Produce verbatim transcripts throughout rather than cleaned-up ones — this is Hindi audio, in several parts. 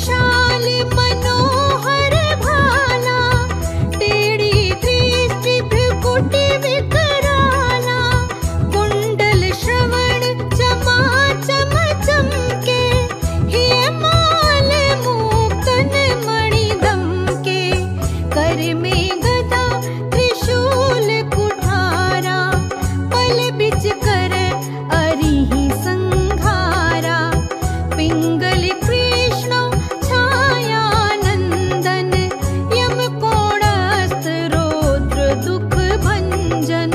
विशाल मनोहर भाला, टेढ़ी दृष्टि भ्रुकुटि विकराला, कुंडल श्रवण चमा चम चमके, हिय माल मुक्तन मणि दमके, कर में गदा त्रिशूल कुठारा, पल बिच कर अरिहि संघारा, पिंगल कृष्ण छाया नंदन, यम कोणस्थ रौद्र दुख भंजन।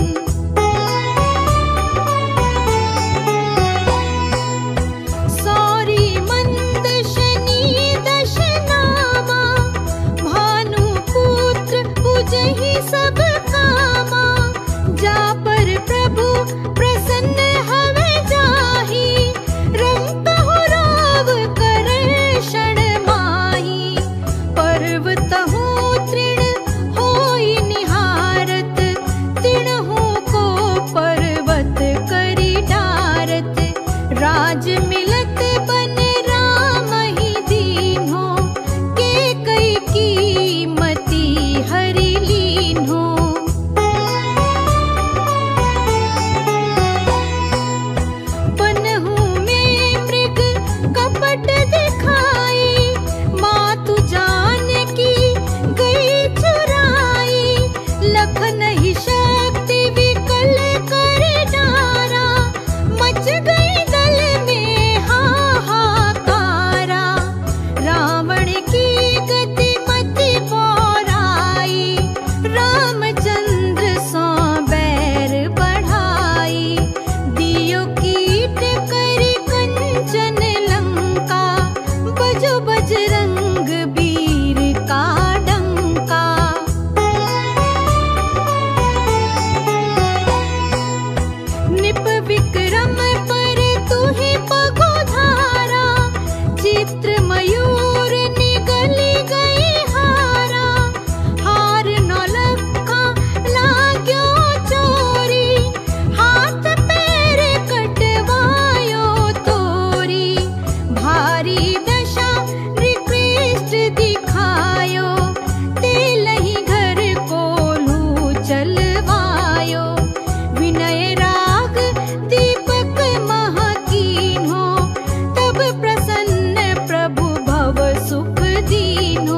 सौरी मंद शनि दश नामा, भानुपुत्र पूजहि सब कामा, जा पर प्रभु प्रसन्न हवे जाहि, रंकहु राव करे क्षण माहि, पर्वतहु तृण होई निहारत, तिणहु को पर्वत करि डारत, राज मिलत बन राम ही दीन्हो, के कई कीमती हरि लीन्हो। बनहु में मृग कपट दिखाई, मातु जानकी गई चुराई, लखन ही शक्ति विकल कर डारा, मच गई दल में हाहाकारा, रावण की गति मति पौराई, रामचंद्र सो बैर बढ़ाई, दियो कीट करि कंचन लंका, बजो बजरंग वीर का डंका। निप विक्रम पर तुहि पगुधारा, चित्र मयूर निगली गई हारा, हार नौलखा लाग्यो चोरी, हाथ पैर कटवायो तोरी, भारी दशा निकृष्ट दिखायो, तेलहि घर कोल्हू चलवायो, विनय राग दीपक महकीन्हो, तब प्रसन्न प्रभु भव सुख दीन्हो।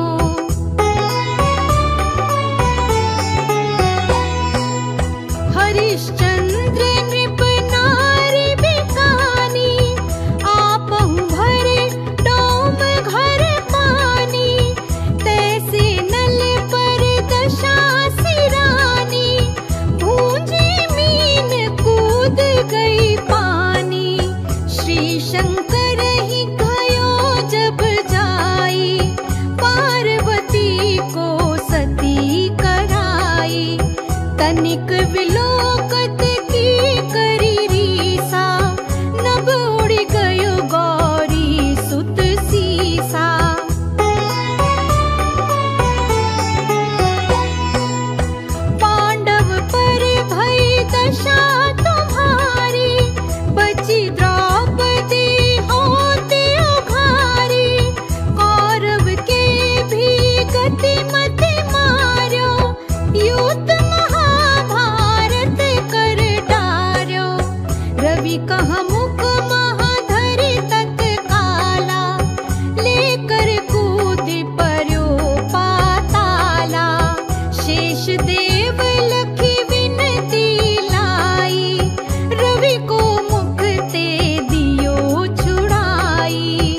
हरिश्चंद्र नृप नारी बिकानी, आपहु भरे डोम घर पानी, तैसे नल पर दशा सिरानी, भूंजी मीन कूद गई पानी, श्री शंकर ही भयो जब जाई, पार्वती को सती कराई, तनिक विलोकत की करी रीसा, नभ उड़ गयो गौरी सुत सीसा। पांडव पर भई दशा तुम्हारी, बची द्रौपदी होती उघारी, कौरव के भी गति मति मार्यो, युद्ध महाभारत कर डार्यो, रवि कह मुख महाधरि तत्काला, लेकर कूदि पर्यो पाताला, शेष देव लखी विनती लाई, रवि को मुख ते दियो छुड़ाई।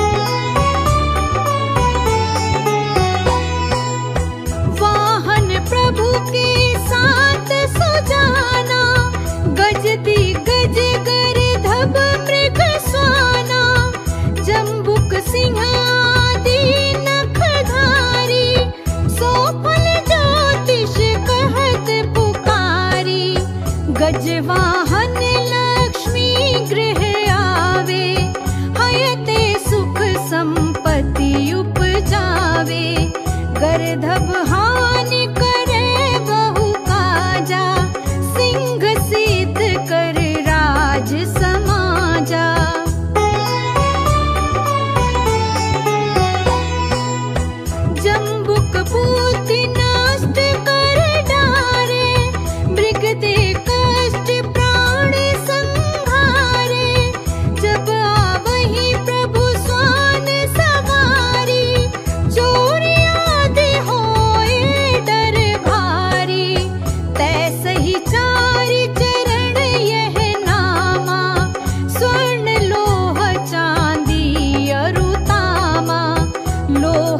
वाहन प्रभु के साथ सुजाना, गज दिग्गज गर्दभ मृग स्वाना, जम्बुक सिंह आदि नखधारी, सोफल ज्योतिष कहत पुकारी, गजवाहन लक्ष्मी गृह आवे, हयते सुख संपत्ति उपजावे, गर्दभ हानि करे बहु काजा, सिंह सिद्ध कर राज समाजा।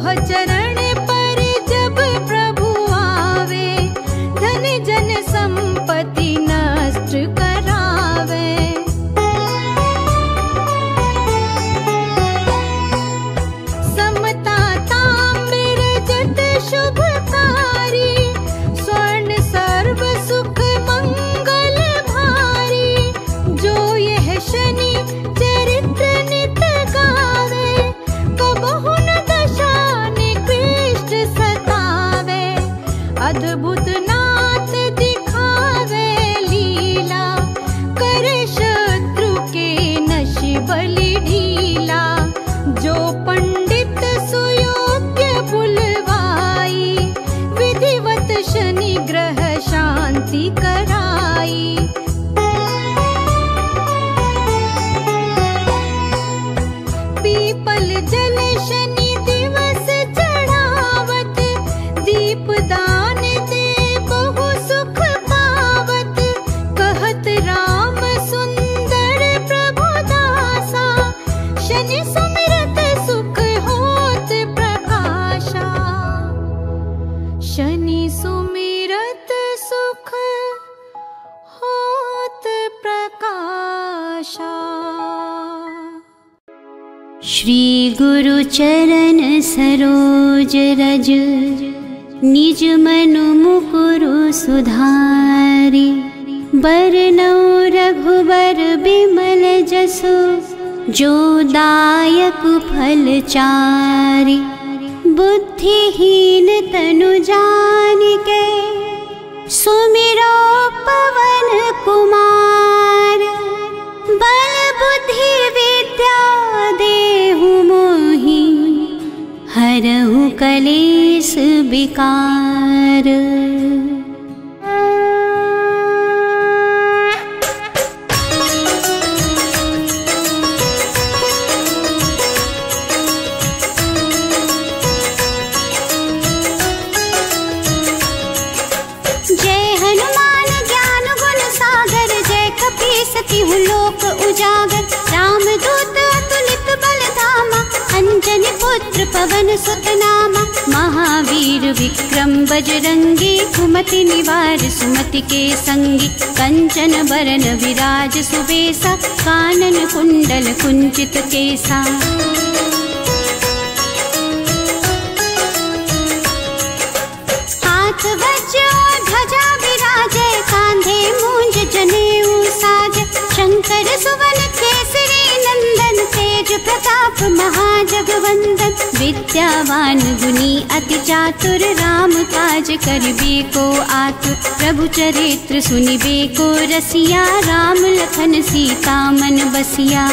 तोह चरण पर जब प्रभु आवे, धन जन संपत्ति नष्ट करावे। समता ताम्र जट शुभकारी, स्वर्ण सर्व सुख मंगल भारी। जो यह शनि चरित्र नित गावे, कबहु न दशा निकृष्ट सतावे। अद्भुत नाथ दिखावे लीला, करे शत्रु के नशि बलि ढीला। जो पंडित सुयोग्य बुलवाई, विधिवत शनि ग्रह शांति कराई। पीपल जल शनि दिवस चढ़ावत, दीप दान दे बहु सुख पावत। कहत राम सुंदर प्रभु दासा, शनि सुमिरत सुख होत प्रकाशा। शनि सुमिरत सुख होत प्रकाशा। श्री गुरु चरण सरोज रज, निज मनु मुकुरु सुधारि। बरनौ रघुबर बिमल जसु, जो दायक फल चारि। बुद्धिहीन तनु जानिके, सुमिरो पवन कुमार। बल बुद्धि विद्या देहु मोहि, हरहु कलेश विकार। जय हनुमान ज्ञान गुण सागर, जय कपीस तिहु लोक उजागर। राम दूत अतुलित बल धामा, अंजनी पुत्र पवन सुत नामा। महावीर विक्रम बजरंगी, कुमति निवार सुमति के संगी। कंचन बरन विराज सुबेसा, कानन कुंडल कुंचित केसा। हाथ वज्र ध्वजा विराजे, कांधे मूंज जनेऊ साजे। शंकर सुवन केसरी नंदन, तेज प्रताप महाजगवंदन। विद्यावान गुणी अति चातुर, राम काज करिबे को आतुर। प्रभु चरित्र सुनिबे को रसिया, राम लखन सीता मन बसिया।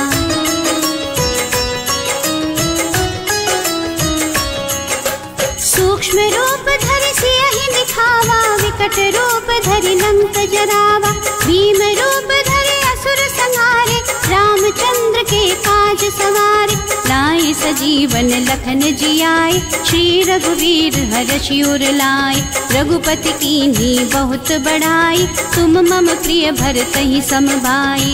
सूक्ष्म रूप धरि सियहि दिखावा, विकट रूप धरि लंक जरावा। भीम रूप धरि असुर संहारे, रामचंद्र के काज सवारे। लाए सजीवन लखन जियाए, श्री रघुवीर हरषि उर लाए। रघुपति कीन्ही बहुत बड़ाई, तुम मम प्रिय भरतहि सम भाई।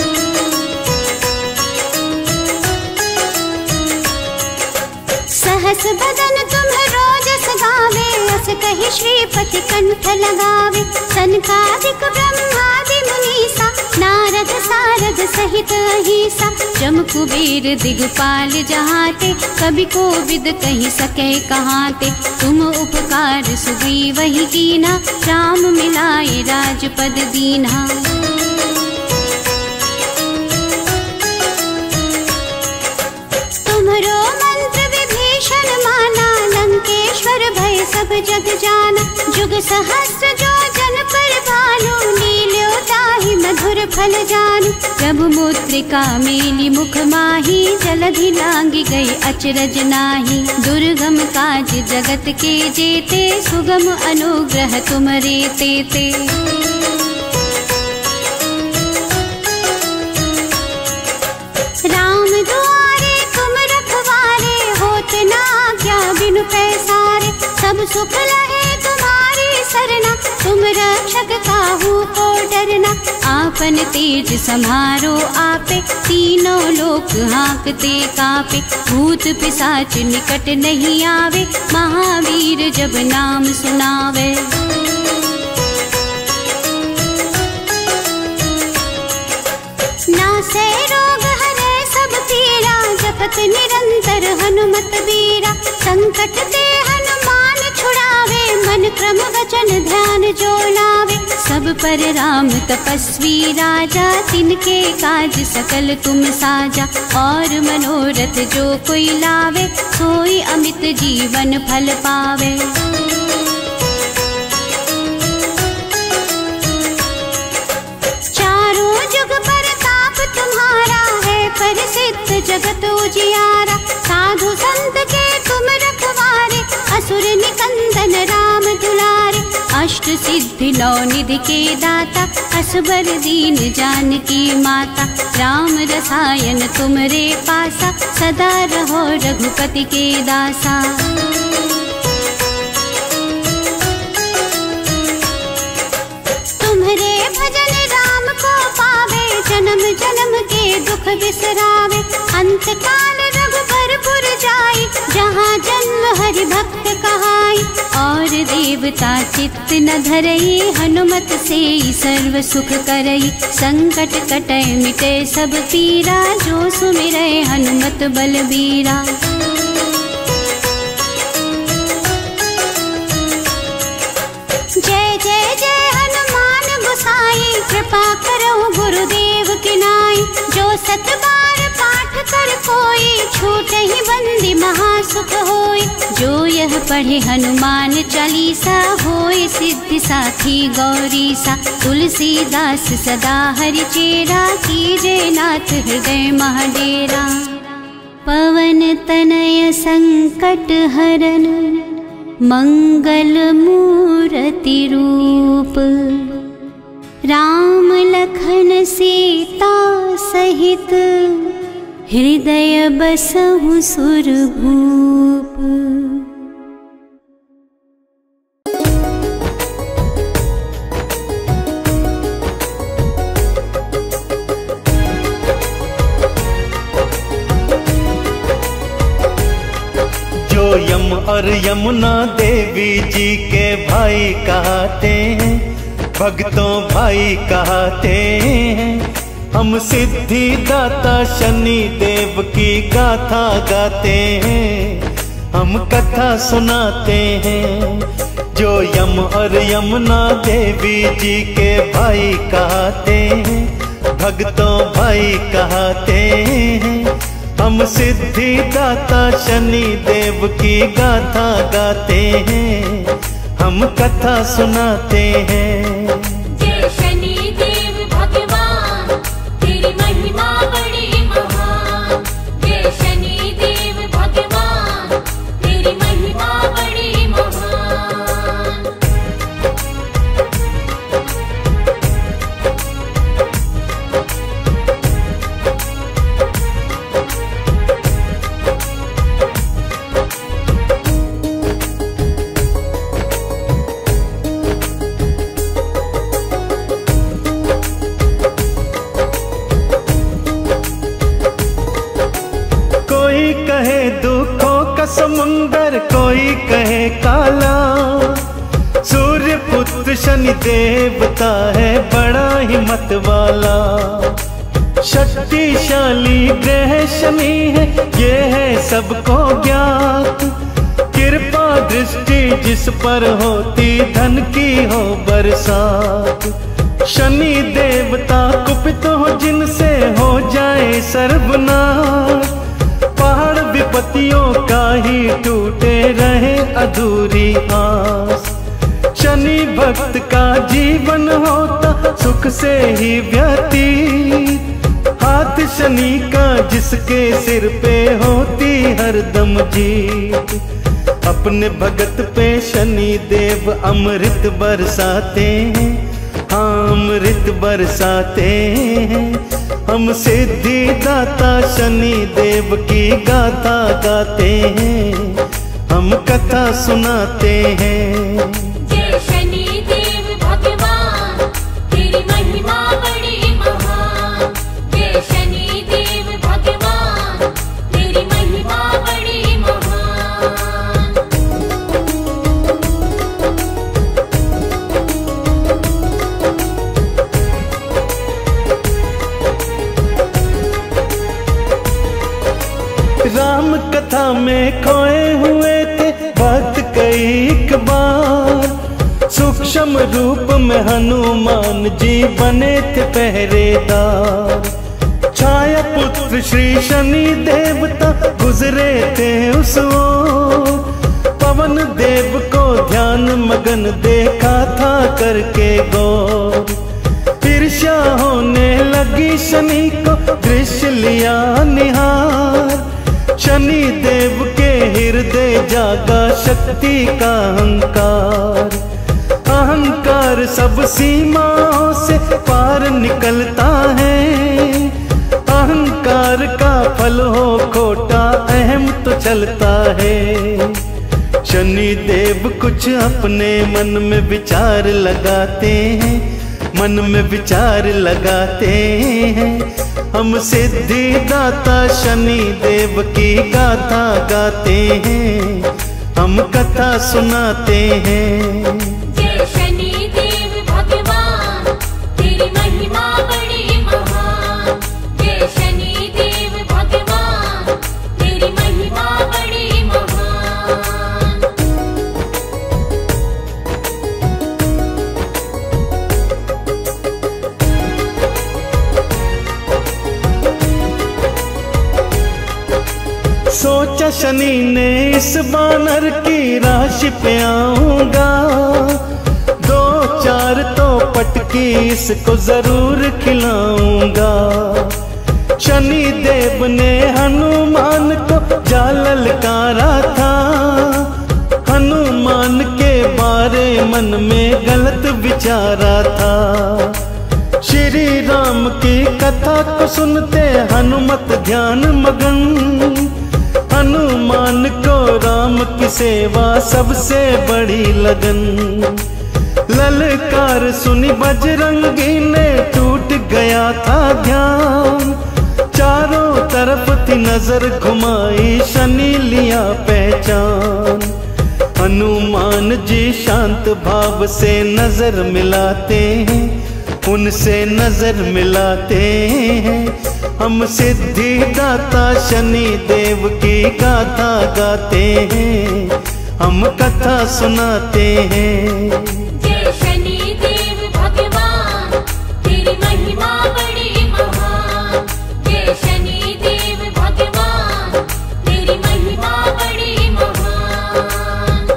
सहस बदन तुम्हरो जस गावे, अस कहि श्रीपति कंठ लगावे। सनकादिक ब्रह्मादि मुनीसा, नारद सारद सहित अहिसा। जम कुबेर दिगपाल जहाते, कभी कोविद कहि सके कहाते। तुम उपकार सुग्रीवहि कीन्हा, राम मिलाए राजपद दीन्हा। तुम्हरो मंत्र विभीषण माना, लंकेश्वर भय सब जग जाना। जुग सहस्र जो जन पर भानु, लील्यो ताहि मधुर फल जानु। प्रभु मुद्रिका मेली मुख माही, जलधि लांघि गई अचरज नाही। दुर्गम काज जगत के जेते, सुगम अनुग्रह तुमरे तेते। राम दुआरे तुम रखवारे, होत न आज्ञा बिनु पैसारे। सब सुख लहे तुम्हारी सरना, तुम रक्षक काहू को डरना। आपन तेज समारो आपे, तीनों लोक हाँकते कापे। भूत पिशाच निकट नहीं आवे, महावीर जब नाम सुनावे। नासे रोग हरे सब पीरा, जपत निरंतर हनुमत बीरा। संकट ते हनुमान छुड़ावे, मन क्रम वचन ध्यान जो लावे। सब पर राम तपस्वी राजा, तिनके काज सकल तुम साजा। और मनोरथ जो कोई लावे, सोई अमित जीवन फल पावे। चारों जुग प्रताप तुम्हारा है, प्रसिद्ध जगत उजियारा। साधु संत के तुम रखवारे, असुर निकंदन राम दुलारे। अष्ट सिद्धि नौ निधि के दाता, असबर दीन जानकी माता। राम रसायन तुमरे पासा, सदा रहो रघुपति के दासा। तुम्हारे भजन राम को पावे, जन्म जन्म के दुख बिसरावे। अंत काल रघुबरपुर जाई, जहाँ जन्म हरि भक्त कहाई। और देवता चित्त न धरई, हनुमत से सर्व सुख करई। संकट कटै मिटे सब पीरा, जो सुमिरै हनुमत बलबीरा। जय जय जय हनुमान गोसाई, कृपा करो गुरुदेव की नाई। जो सत बार पाठ कर कोई, छूटहि बंदी महासुख होई। जो यह पढ़े हनुमान चालीसा, होय सिद्धि साखी गौरीसा। तुलसीदास सदा हरि चेरा, कीजे नाथ हृदय महाडेरा। पवन तनय संकट हरन, मंगल मूर्ति रूप। राम लखन सीता सहित, हृदय बसहु सुरभूप। जो यम और यमुना देवी जी के भाई कहते हैं, भक्तों भाई कहते हैं। हम सिद्धि दाता शनि देव की गाथा गाते हैं, हम कथा सुनाते हैं। जो यम और यमुना देवी जी के भाई कहते हैं, भक्तों भाई कहते हैं। हम सिद्धि दाता शनि देव की गाथा गाते हैं, हम कथा सुनाते हैं। जय शनि देव भगवान, तेरी महिमा बड़ी महान। जय शनि देव भगवान, तेरी महिमा बड़ी महान। समुंदर कोई कहे काला, सूर्य पुत्र शनि देवता है बड़ा हिम्मत वाला। शक्तिशाली ग्रह शनि है ये है सबको ज्ञात। कृपा दृष्टि जिस पर होती धन की हो बरसात। शनि देवता कुपित हो जिनसे हो जाए सर्वनाश। पहाड़ विपत्तियों का ही टूटे रहे अधूरी आस। शनि भक्त का जीवन होता सुख से ही व्यतीत। हाथ शनि का जिसके सिर पे होती हरदम जीत। अपने भगत पे शनि देव अमृत बरसाते हैं, हाँ अमृत बरसाते हैं। हम सिद्धि दाता शनि देव की गाथा गाते हैं, हम कथा सुनाते हैं। जय शनि देव भगवान, तेरी महिमा बड़ी महान। जय शनि देव भगवान, तेरी महिमा बड़ी महान। राम कथा में खोए हुए थे भक्त कई बार, सूक्ष्म रूप में हनुमान जी बने थे पहरेदार। छाया पुत्र श्री शनि देवता गुजरे थे उस ओर, पवन देव को ध्यान मगन देखा था करके गौर। ईर्ष्या होने लगी शनि को दृश्य लिया निहार, शनि देव के हृदय जागा शक्ति का अहंकार। अहंकार सब सीमाओं से पार निकलता है, अहंकार का फल हो खोटा अहम तो चलता है। शनि देव कुछ अपने मन में विचार लगाते हैं, मन में विचार लगाते हैं। हम सिद्धिदाता शनि देव की गाथा गाते हैं, हम कथा सुनाते हैं। जय शनि देव भगवान, तेरी महिमा बड़ी महान। जय शनि देव भगवान, तेरी महिमा बड़ी महान। सोचा शनि ने इस बानर की राशि पे आऊंगा, दो चार तो पटकी इसको जरूर खिलाऊंगा। शनि देव ने हनुमान को जा ललकारा था, हनुमान के बारे मन में गलत विचारा था। श्री राम की कथा को सुनते हनुमत ध्यान मगन, हनुमान को राम की सेवा सबसे बड़ी लगन। ललकार सुनी बजरंगी ने टूट गया था ध्यान, चारों तरफ थी नजर घुमाई शनि लिया पहचान। हनुमान जी शांत भाव से नजर मिलाते हैं, उनसे नजर मिलाते हैं। हम सिद्धिदाता शनि देव की गाथा गाते हैं, हम कथा सुनाते हैं। जय शनि देव भगवान, तेरी महिमा बड़ी महान। जय शनि देव भगवान, तेरी महिमा बड़ी महान।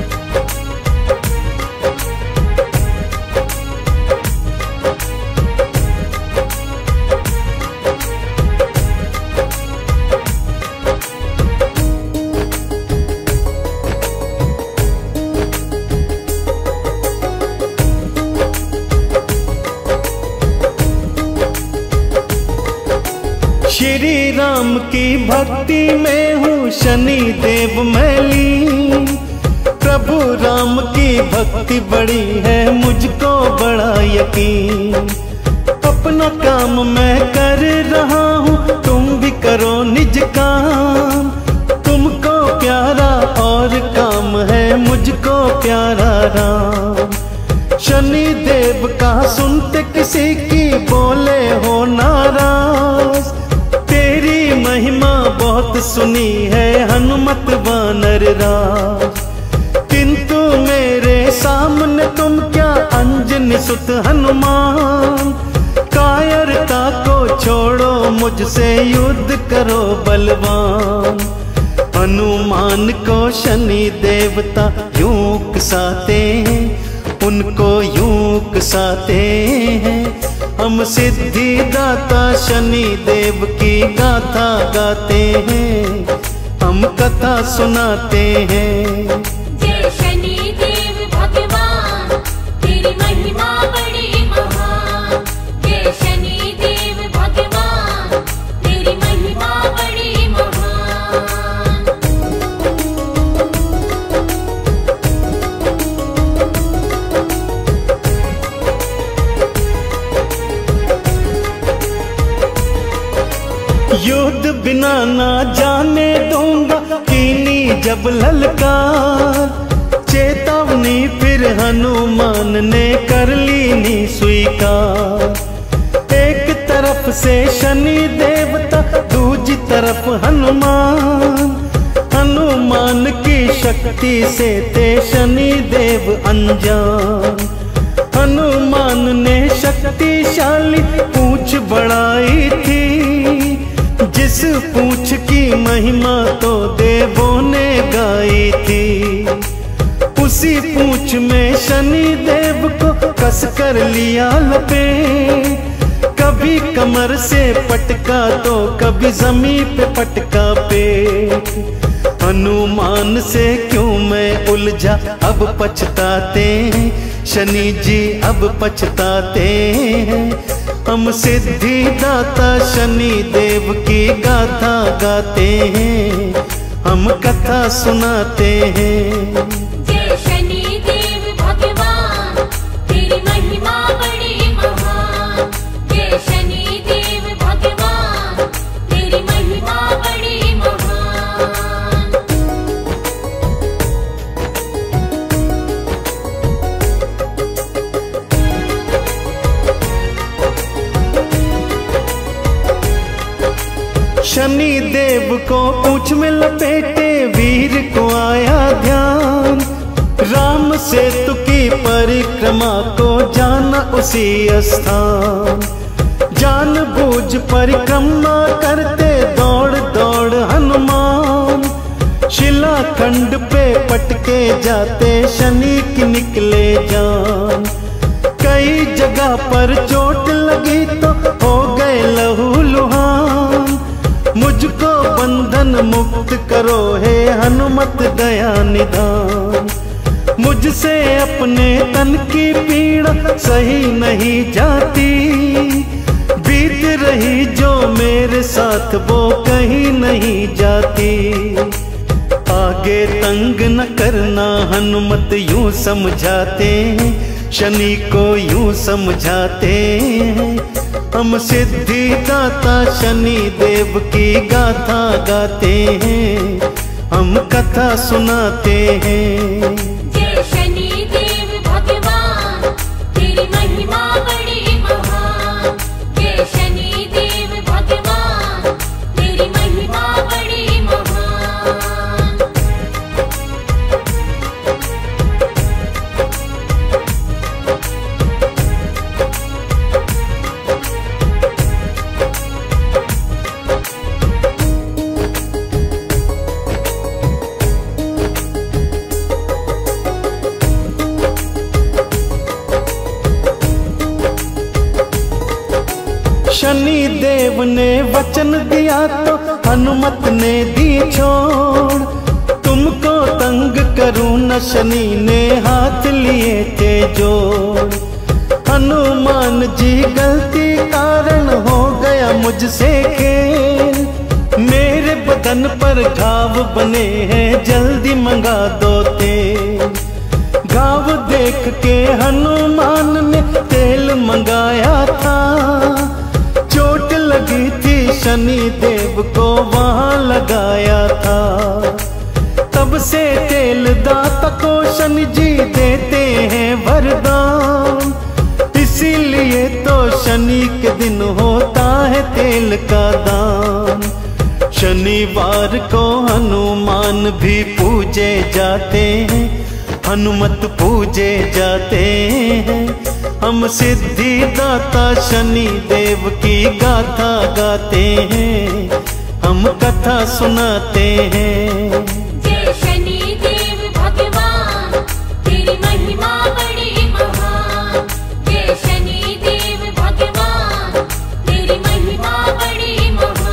श्री राम की भक्ति में हूँ शनि देव मैली, प्रभु राम की भक्ति बड़ी है मुझको बड़ा यकीन। अपना काम मैं कर रहा हूँ तुम भी करो निज काम, तुमको प्यारा और काम है मुझको प्यारा राम। शनि देव का सुनते किसी की बोले हो नाराज, तेरी महिमा बहुत सुनी है हनुमत वानर राज। किंतु मेरे सामने तुम क्या अंजनी सुत हनुमान, कायरता को छोड़ो मुझसे युद्ध करो बलवान। हनुमान को शनि देवता यूं उकसाते हैं, उनको यूं उकसाते हैं। हम सिद्धिदाता शनि देव की गाथा गाते हैं, हम कथा सुनाते हैं। जय शनि देव भगवान, तेरी महिमा बड़ी महान। जय शनि देव भगवान, तेरी महिमा बड़ी महान। कीनी जब ललकार, चेतावनी फिर हनुमान ने कर ली नी स्वीकार। एक तरफ से शनि देवता, दूजी तरफ हनुमान, हनुमान की शक्ति से थे शनि देव अनजान। हनुमान ने शक्तिशाली पूंछ बढ़ाई थी, जिस पूंछ की महिमा तो देवों ने गाई थी। उसी पूंछ में शनि देव को कस कर लिया लपेट, कभी कमर से पटका तो कभी जमीन पे पटका पेट। हनुमान से क्यों मैं उलझा अब पछताते हैं, शनि जी अब पछताते हैं। हम सिद्धिदाता शनि देव की गाथा गाते हैं, हम कथा सुनाते हैं। जय शनि देव भगवान, तेरी महिमा बड़ी महान। जय शनि देव भगवान, तेरी महिमा बड़ी महान। शनि देव को पूंछ में लपेटे वीर को आया ध्यान, राम सेतु की परिक्रमा को जाना उसी स्थान। जानबूझ परिक्रमा करते दौड़ दौड़ हनुमान, शिलाखंड पे पटके जाते शनि की निकले जान। कई जगह पर चोट लगी तो हो गए लहू लुहान, मुझको बंधन मुक्त करो हे हनुमत दया निधान। मुझसे अपने तन की पीड़ा सही नहीं जाती, बीत रही जो मेरे साथ वो कहीं नहीं जाती। आगे तंग न करना हनुमत यूं समझाते हैं, शनि को यूं समझाते हैं। हम सिद्धिदाता शनि देव की गाथा गाते हैं, हम कथा सुनाते हैं। जय शनि देव भगवान, तेरी महिमा बड़ी महान। जय शनि देव भगवान, तेरी महिमा बड़ी महान। शनि देव ने वचन दिया तो हनुमत ने दी छोड़, तुमको तंग करूं न शनि ने हाथ लिए थे जोड़। हनुमान जी गलती कारण हो गया मुझसे खेल, मेरे बदन पर घाव बने हैं जल्दी मंगा दो तेल। घाव देख के हनुमान ने तेल मंगाया था, चोट लगी थी शनि देव को वहां लगाया था। तब से तेल दाता को शनि जी देते हैं वरदान, इसीलिए तो शनि के दिन होता है तेल का दान। शनिवार को हनुमान भी पूजे जाते हैं, हनुमत पूजे जाते हैं। हम सिद्धिदाता शनि देव की गाथा गाते हैं, हम कथा सुनाते हैं। जय शनि देव भगवान, तेरी महिमा बड़ी महान। जय शनि देव भगवान, तेरी महिमा बड़ी महान।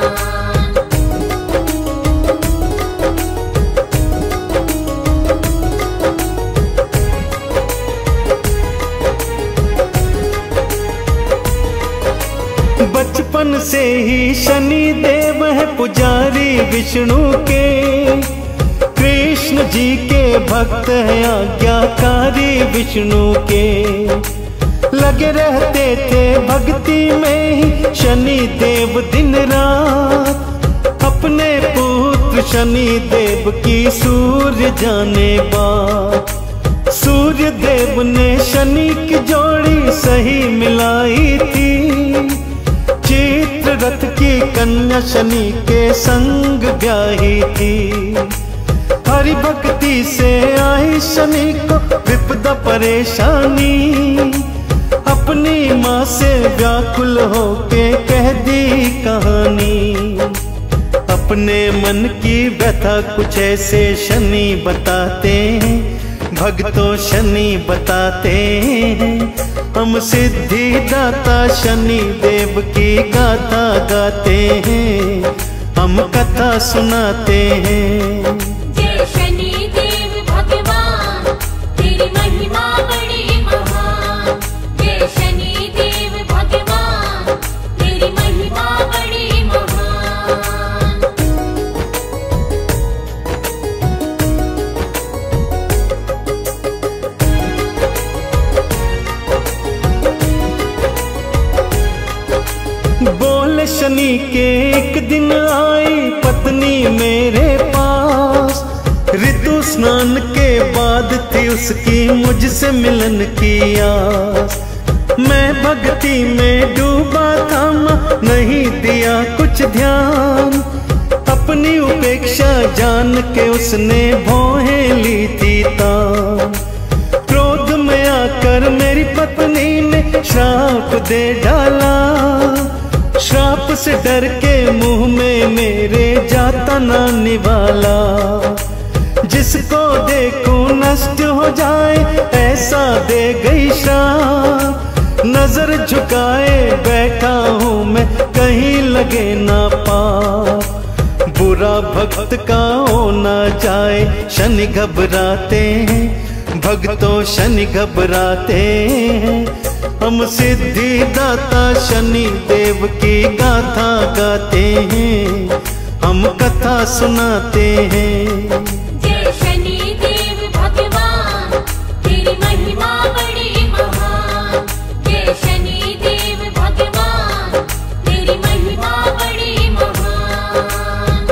बचपन से ही शनि देव है पुजारी विष्णु के, कृष्ण जी के भक्त है आज्ञाकारी विष्णु के। लगे रहते थे भक्ति में ही शनि देव दिन रात, अपने पुत्र शनि देव की सूर्य जाने बात। सूर्य देव ने शनि की जोड़ी सही मिलाई थी। चित्ररथ की कन्या शनि के संग ब्याही थी। हरि भक्ति से आई शनि को विपदा परेशानी। अपनी माँ से व्याकुल होके कह दी कहानी। अपने मन की व्यथा कुछ ऐसे शनि बताते हैं, भक्तों शनि बताते हैं। हम सिद्धिदाता शनि देव की गाथा गाते हैं, हम कथा सुनाते हैं। जय शनि देव भगवान, तेरी महिमा बड़ी महान। जय शनि देव भगवान, तेरी महिमा बड़ी महान। बोले शनि के एक दिन आई पत्नी मेरे पास। ऋतु स्नान के बाद थी उसकी मुझसे मिलन की आस। मैं भक्ति में डूबा था, नहीं दिया कुछ ध्यान। अपनी उपेक्षा जान के उसने भौहें ली थी तान। क्रोध में आकर मेरी पत्नी ने श्राप दे डाला। श्राप से डर के मुंह में मेरे जाता ना निवाला। जिसको देखूं नष्ट हो जाए ऐसा दे गई श्राप। नजर झुकाए बैठा हूँ मैं कहीं लगे ना पाप। बुरा भक्त का हो ना जाए शनि घबराते हैं, भक्तों शनि घबराते हैं। हम सिद्धिदाता शनि देव की गाथा गाते हैं, हम कथा सुनाते हैं। जय शनि देव भगवान, तेरी महिमा बड़ी महान। जय शनि देव भगवान, तेरी महिमा बड़ी महान।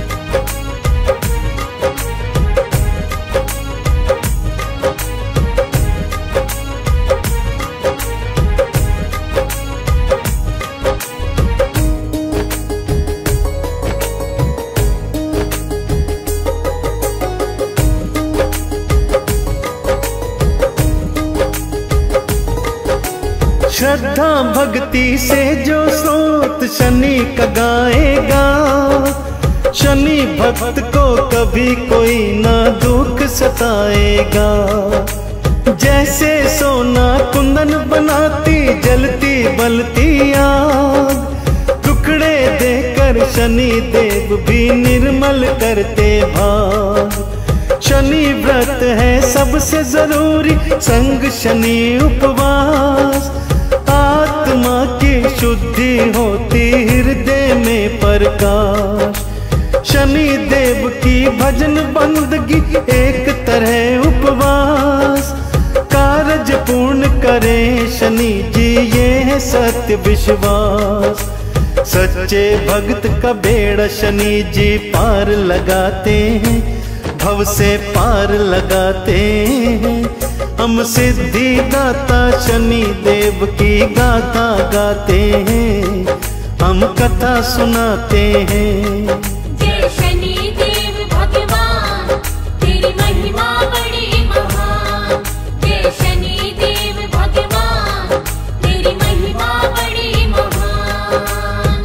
श्रद्धा भक्ति से जो स्रोत शनि का गाएगा। शनि भक्त को कभी कोई ना दुख सताएगा। जैसे सोना कुंदन बनाती जलती बलती आग। टुकड़े देकर शनि देव भी निर्मल करते भाग। शनि व्रत है सबसे जरूरी, संग शनि उपवास। आत्मा की शुद्धि होती हृदय में प्रकाश। शनि देव की भजन बंदगी एक तरह उपवास। कारज पूर्ण करें शनि जी ये है सत्य विश्वास। सच्चे भक्त का बेड़ा शनि जी पार लगाते हैं, भव से पार लगाते हैं। हम सिद्धिदाता शनि देव की गाथा गाते हैं, हम कथा सुनाते हैं। जय शनि देव भगवान, तेरी महिमा बड़ी महान। जय शनि देव भगवान, तेरी महिमा बड़ी महान।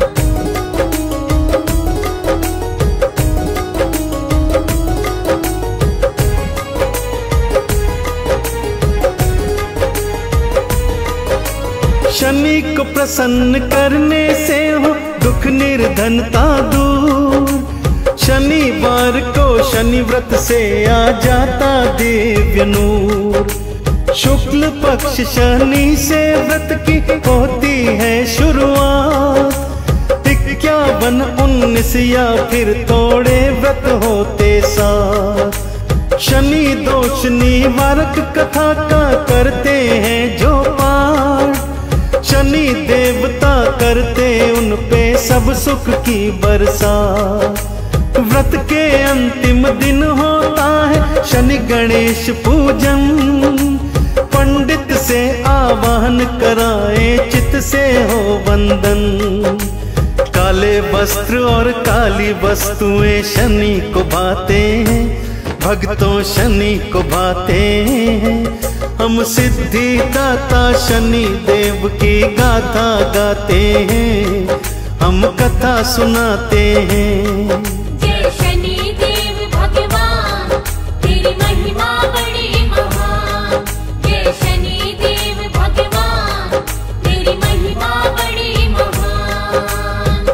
शनि को प्रसन्न करने से हो दुख निर्धनता दूर। शनिवार को शनि व्रत से आ जाता दिव्य नूर। शुक्ल पक्ष शनि से व्रत की होती है शुरुआत। इक्यावन उन्नीस या फिर थोड़े व्रत होते साथ। शनि दोष निवारक कथा का करते हैं जो पाठ। शनि देवता करते उन पे सब सुख की बरसात। व्रत के अंतिम दिन होता है शनि गणेश पूजन। पंडित से आवाहन कराए चित से हो वंदन। काले वस्त्र और काली वस्तुएं शनि को भाते हैं, भक्तों शनि को भाते हैं। हम सिद्धि दाता शनि देव की गाथा गाते हैं, हम कथा सुनाते हैं। जय शनि देव भगवान तेरी महिमा बड़ी महान। जय शनि देव भगवान तेरी महिमा बड़ी महान।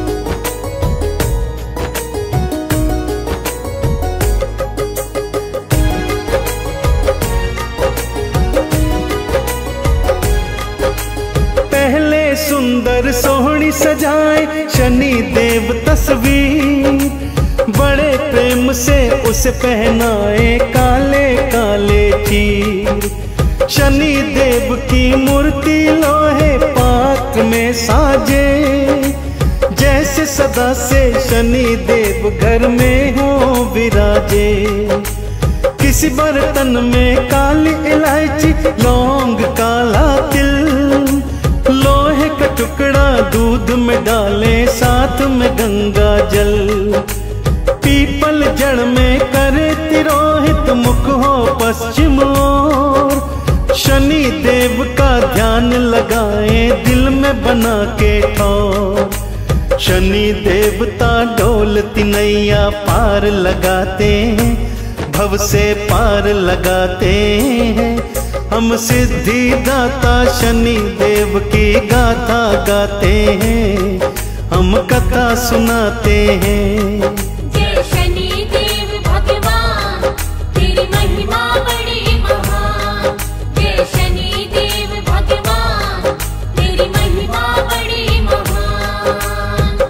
पहले सुंदर सोहनी सजाए शनि देव तस्वीर। बड़े प्रेम से उसे पहनाए काले काले चीर। शनि देव की मूर्ति लोहे पात्र में साजे, जैसे सदा से शनि देव घर में हो विराजे। किसी बर्तन में काली इलायची लौंग काला तिल, लोहे का टुकड़ा दूध में डाले साथ में गंगा जल। पीपल जड़ में करे तिरोहित मुख हो पश्चिम ओर। शनि देव का ध्यान लगाए दिल में बना के ठौर। शनि देवता ढोल तिनैया पार लगाते हैं, भव से पार लगाते हैं। हम सिद्धि दाता शनि देव की गाथा गाते हैं, हम कथा सुनाते हैं। जय शनि देव भगवान तेरी महिमा बड़ी महान। जय शनि देव भगवान तेरी महिमा बड़ी महान।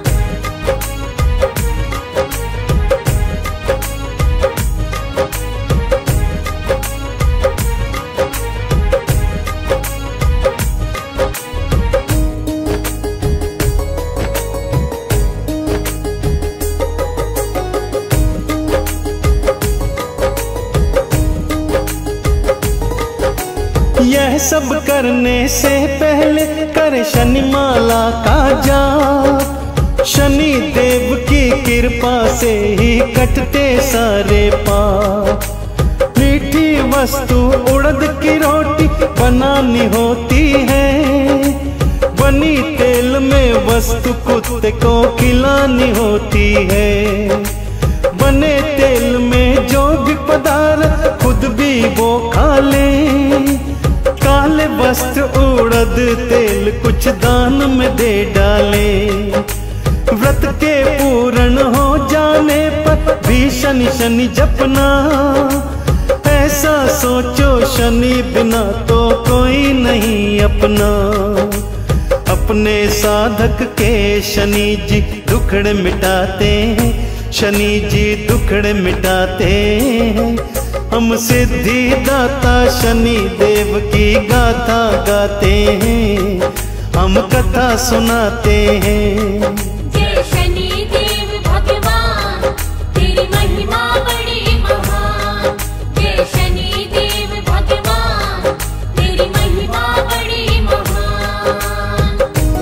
यह सब करने से पहले करे शनि माला का जाप। शनि देव की कृपा से ही कटते सारे पाप। मीठी वस्तु उड़द की रोटी बनानी होती है, बनी तेल में वस्तु कुत्ते को खिलानी होती है। बने तेल में जो भी पदार्थ खुद भी वो खा ले। काले वस्त्र उड़द तेल कुछ दान में दे डाले। व्रत के पूर्ण हो जाने पर भी शनि शनि जपना। ऐसा सोचो शनि बिना तो कोई नहीं अपना। अपने साधक के शनि जी दुखड़े मिटाते हैं, शनि जी दुखड़े मिटाते हैं। हम सिद्धि दाता शनि देव की गाथा गाते हैं, हम कथा सुनाते हैं। जय शनि देव भगवान तेरी महिमा बड़ी महान। जय शनि देव भगवान तेरी महिमा बड़ी महान।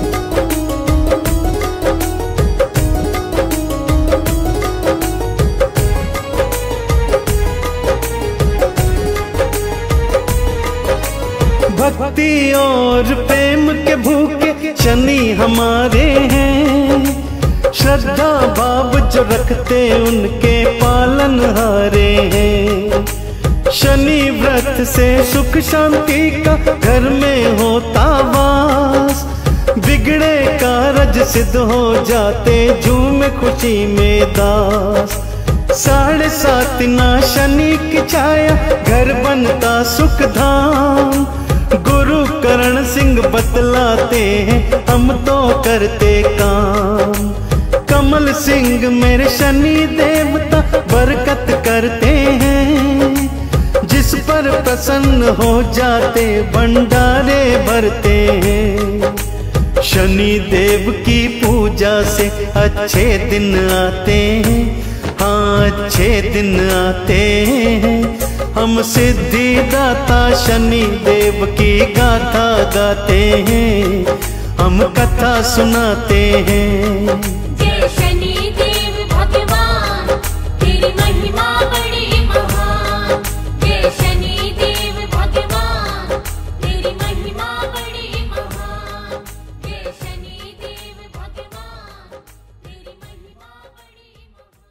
भक्ति और प्रेम के भूखे शनि हमारे हैं। श्रद्धा भाव जो रखते उनके पालन हारे हैं। शनि व्रत से सुख शांति का घर में होता वास। बिगड़े कारज सिद्ध हो जाते झूमे खुशी में दास। साढ़े सात ना शनि की छाया घर बनता सुख धाम। गुरु करण सिंह बतलाते हैं हम तो करते काम। कमल सिंह मेरे शनि देवता बरकत करते हैं। जिस पर प्रसन्न हो जाते भंडारे भरते हैं। शनि देव की पूजा से अच्छे दिन आते हैं, हाँ अच्छे दिन आते हैं। हम सिद्धिदाता शनि देव की गाथा गाते हैं, हम कथा सुनाते हैं। जय शनि देव भगवान तेरी महिमा बड़ी महान। जय शनि देव भगवान तेरी महिमा बड़ी महान। जय शनि देव भगवान तेरी महिमा बड़ी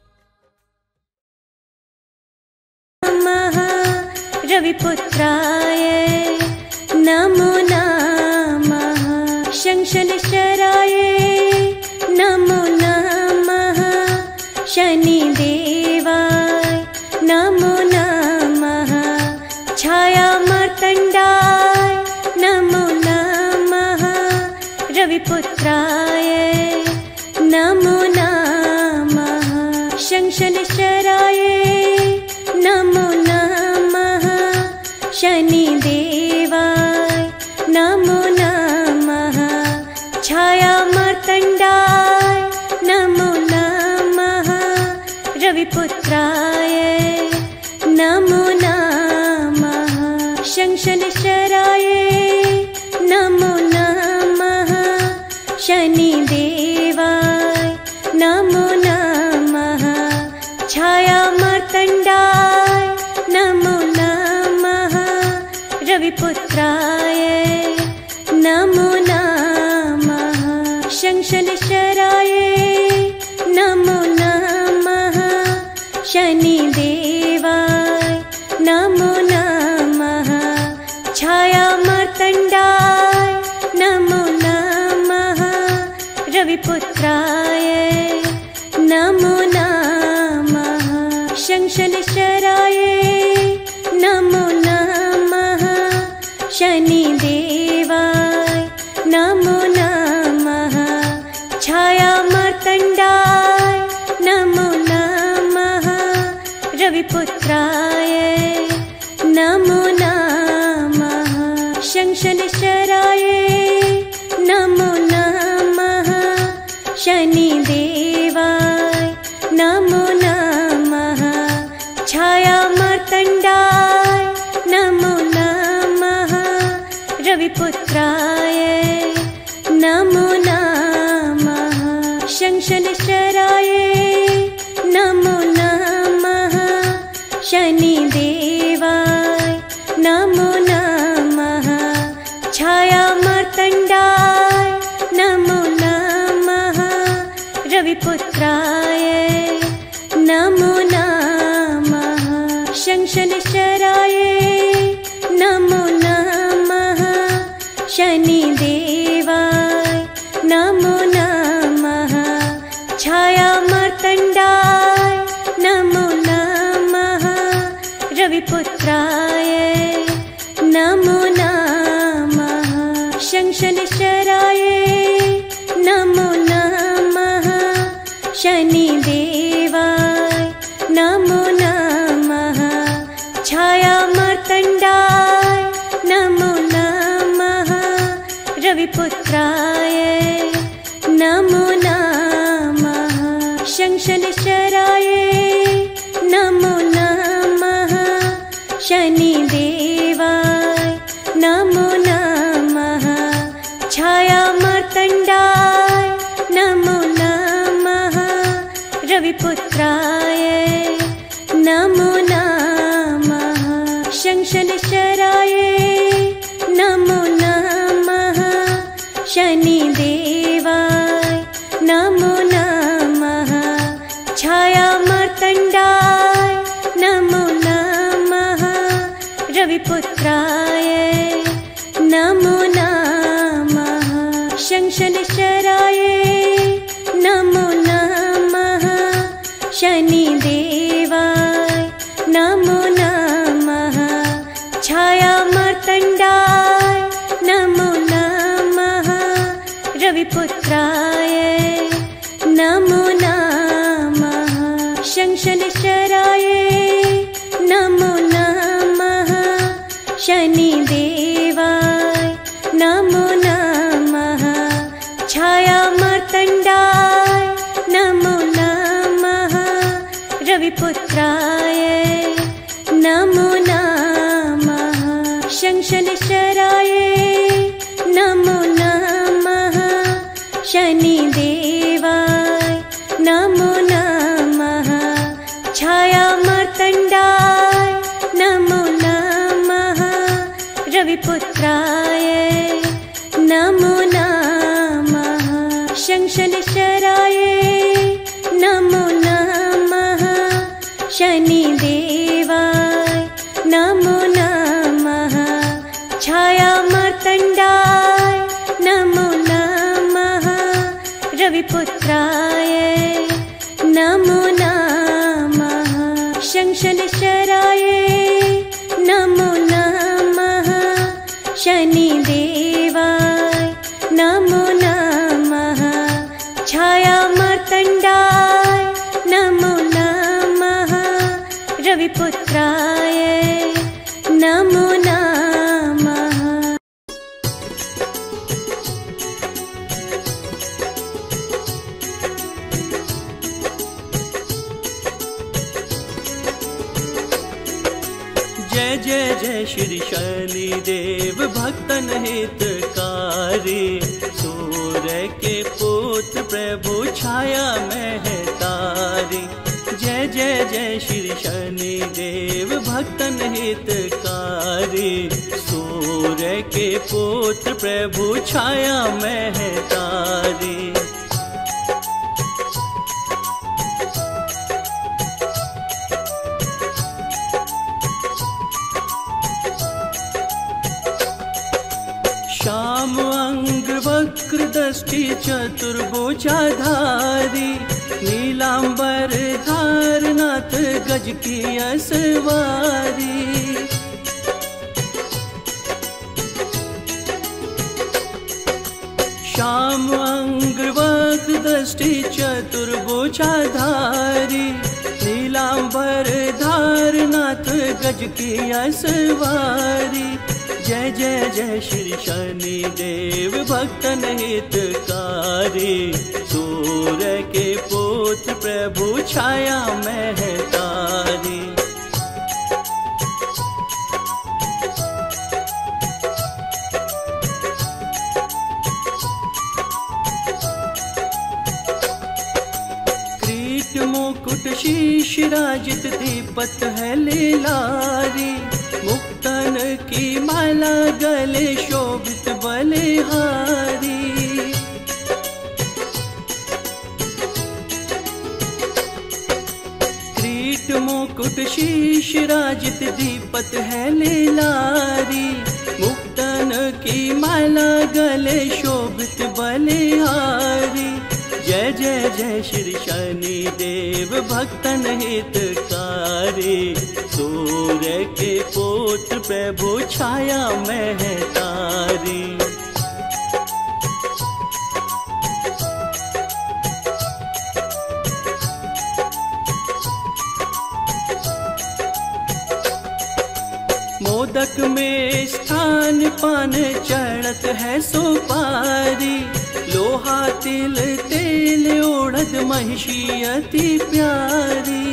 नमः रविपुत्राय नमो नमः। शंशनिश्चराय नमो नमः। शनिदेवाय नमो नमः। छायामार्तण्डाय नमो नमः। रविपुत्राय नमो नमः। शंशनिश्चराय नमो नमः। शनिदेवाय नमो नमः। छायामार्तण्डाय नमो नमः। रविपुत्राय नमो नमः। शंशनिश्चराय नमो नमः। शनिदेवाय नमो नमः। छायामार्तण्डाय नमो नमः। रविपुत्राय नमो नमः। शंशनिश्चराय नमो नमः। शनिदेवाय नमो नमः। छायामार्तण्डाय नमो नमः। रविपुत्राय नमो नमः। शंशनिश्चराय नमो नमः। शनिदेवाय नमो नमः। छायामार्तण्डाय नमो नमः। रविपुत्राय नमो नमः। शंशनिश्चराय नमो नमः। शनिदेवाय नमो नमः। छायामार्तण्डाय नमो नमः। रविपुत्राय नमो नमः। शंशनिश्चराय नमो नमः। शनिदेवाय नमो नमः। छायामार्तण्डाय नमो नमः। रविपुत्राय नमो नमः। शंशनिश्चराय नमो नमः। शनिदेवाय नमो नमः। छायामार्तण्डाय नमो नमः। रविपुत्राय नमो नमः। शंशनिश्चराय नमो नमः। शनिदेवाय नमो नमः। छायामार्तण्डाय नमो नमः। रविपुत्राय नमो नमः। शंशनिश्चराय नमो नमः। शनिदेवाय नमो नमः। छायामार्तण्डाय नमो नमः। रविपुत्राय नमो नमः। शंशनिश्चराय नमो नमः। शनिदेवाय नमो नमः। छायामार्तण्डाय नमो नमः। रविपुत्राय नमो नमः। शंशनिश्चराय नमो नमः। शनिदेवाय नमो नमः। छायामार्तण्डाय नमो नमः। रविपुत्राय नमो नमः। शंशनिश्चराय नमो नमः। शनिदेवाय नमो नमः। शंशनशराय नमो नमः शनिदेवाय नमो नमः छायामार्तण्डाय नमो नमः रविपुत्राय नमो नमः शंशनशराय नमो नमः शनिदेवाय नमो नमः छायामार्तण्डाय नमो नमः रविपुत्राय नमो नमः शंशनशराय नमो नमः शनिदेवाय नमो नमः छायामार्तण्डाय नमो नमः रविपुत्राय नमो नमः। जय जय जय श्री शनिदेव भक्तन हितकारी, सूर्य के पुत्र प्रभु छाया में है तारी। जय जय जय श्री शनिदेव भक्तन हितकारी, सूर्य के पुत्र प्रभु छाया में है तारी। श्याम अंग वक्र दृष्टि चतुर्भुजाधारी, नीलांबर धारनाथ गज की असवारी। श्याम अंग वक्र दृष्टि चतुर्भुजाधारी, नीलांबर धारनाथ गज की असवारी। जय जय जय श्री शनिदेव भक्तन हितकारी, सूर्य के पुत्र प्रभु छाया में है तारी। किरीट मुकुट शीश राजित दीपत है लीलारी, मुक्तन की माला गले शोभित बलिहारी। किरीट मुकुट शीश राजित दीपत है लीलारी, मुक्तन की माला गले शोभित बलिहारी। जय जय जय श्री शनिदेव भक्तन हितकारी, सूर्य के पुत्र प्रभु छाया में है तारी। मोदक में स्थान पान चढ़त है सुपारी, लोहा तिल तेल ओढ़द महिषी अति प्यारी।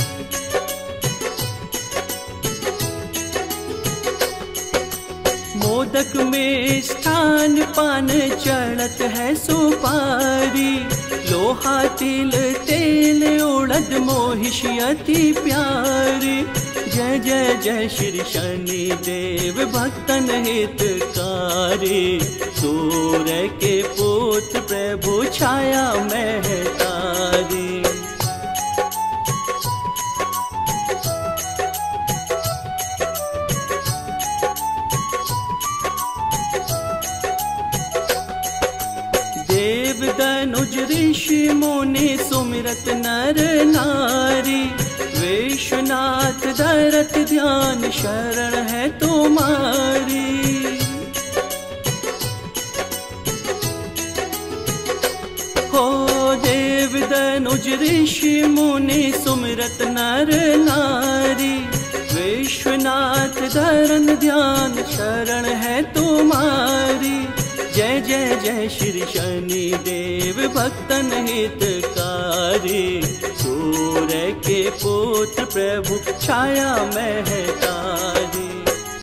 मोदक में स्थान पान चढ़त है सुपारी, लोहा तिल तेल ओढ़द मोहिषी अति प्यारी। जय जय जय श्री शनिदेव भक्तन हितकारी, सूर्य के पुत्र प्रभु छाया में है तारी। देव दनुज ऋषि मुनि सुमिरत नर नारी, विश्वनाथ धरत ध्यान शरण है तुम्हारी। हो देव दनुज ऋषि मुनि सुमिरत नर नारी, विश्वनाथ धरन ध्यान शरण है तुम्हारी। जय जय जय श्री शनिदेव भक्तन हितकारी, सूर्य के पुत्र प्रभु छाया में